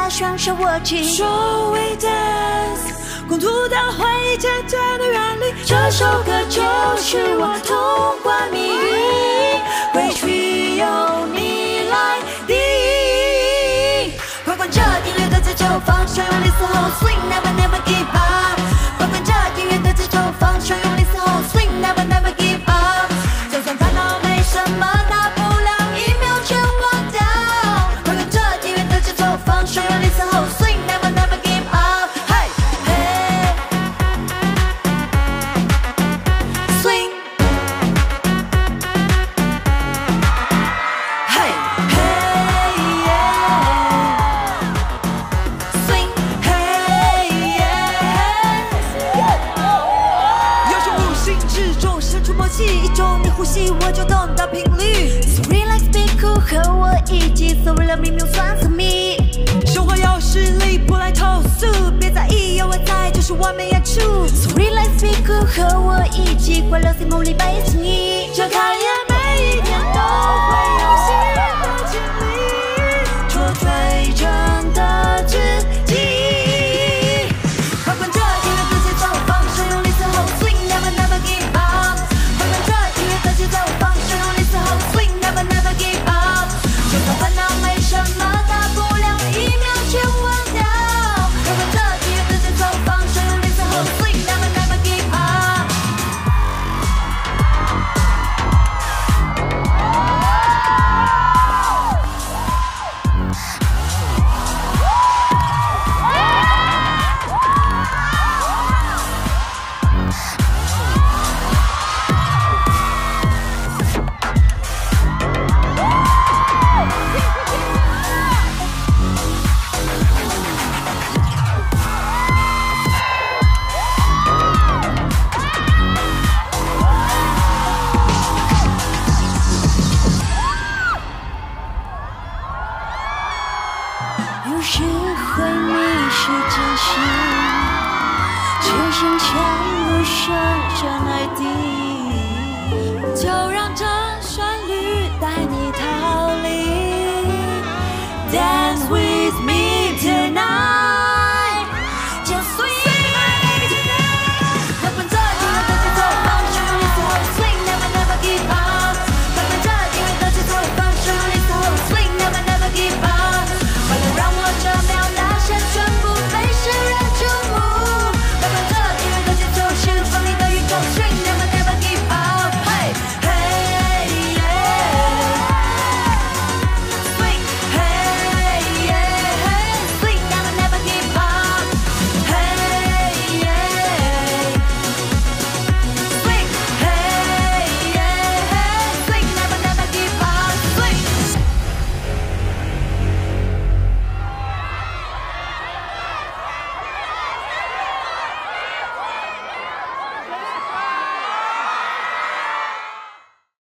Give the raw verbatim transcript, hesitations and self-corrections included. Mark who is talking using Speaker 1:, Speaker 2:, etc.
Speaker 1: 把双手握紧。
Speaker 2: So we dance， 共度到回忆渐渐的远离。这首歌就是我通关密语，回去由你来定义。快关这音乐的节奏，放手用力嘶吼 ，swing never never give up。快关这音乐的节奏，放手用力嘶吼 ，swing never never give up。就算烦恼没什么大不了，一秒全忘掉。快关这音乐的节奏，放手用力嘶吼 ，swing never never give up。嘿嘿 ，swing。嘿嘿，swing。嘿有种无形之中生出默契，一种你呼吸我就懂的频率。
Speaker 1: So relax be cool， 和我一起，所谓的明明算什么？
Speaker 2: 生活有实力，不来投诉，别在意，有我在就是完美演出。
Speaker 1: So relax be cool， 和我一起，快乐心梦里被。